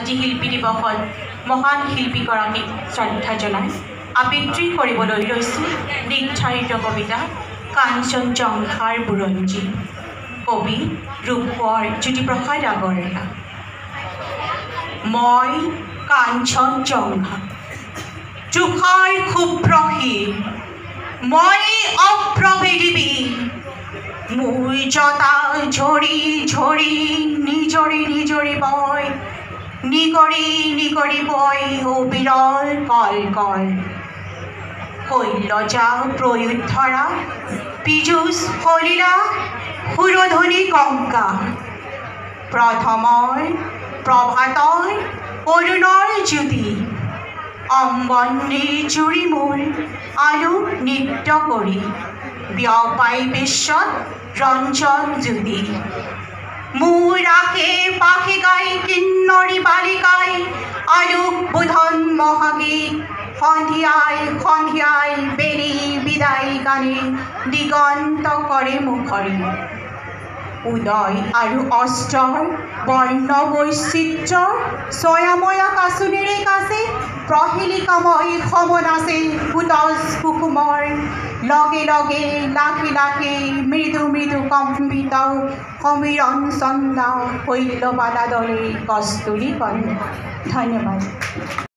আজি শিল্পী দিৱসত মহান শিল্পীগৰাকীক শ্ৰদ্ধা জনাই আবৃত্তি কৰিবলৈ লৈছোঁ নিৰ্ধাৰিত কবিতা কাঞ্চনজংঘাৰ বুৰঞ্জী। কবি ৰূপকোঁৱৰ জ্যোতিপ্ৰসাদ আগৰৱালা। মই কাঞ্চনজংঘা, তুষাৰ শুভ্ৰহীন, মই অপ্ৰভেদিবী, মোৰ জটা ঝৰি ঝৰি নিজৰি নিজৰি বয়, নিগৰি নিগৰি বয় অবিৰল কল কল। শৈলজা প্ৰয়োধৰা পীযুষ সলিলা সুৰধনী কংকা, প্ৰথমৰ প্ৰভাতৰ অৰুণৰ জ্যোতি, অম্বনীৰ জুৰি মোৰ আলোক নৃত্য কৰি বিয়পাই বিশ্বত ৰঞ্জন জ্যোতি। মোৰ আশে পাশে গাই কিন্নৰী বালিকাই আলোক বোধন মহাগীত, সন্ধিয়াই সন্ধিয়াই বেলি বিদায় গানে দিগন্ত কৰে মুখৰী। উদয় আৰু অস্তৰ বৰ্ণ বৈচিত্ৰ্যৰ ছয়াময়া কাচোনেৰে কাছে প্ৰহেলিকাময় সমন আছে কুটজ কুসুমৰ, লগে লগে লাখে লাখে মৃদু মৃদু কম্পিত সমীৰণ চন্দা শৈলবালা দলে কস্তুৰী কন্যা। ধন্যবাদ।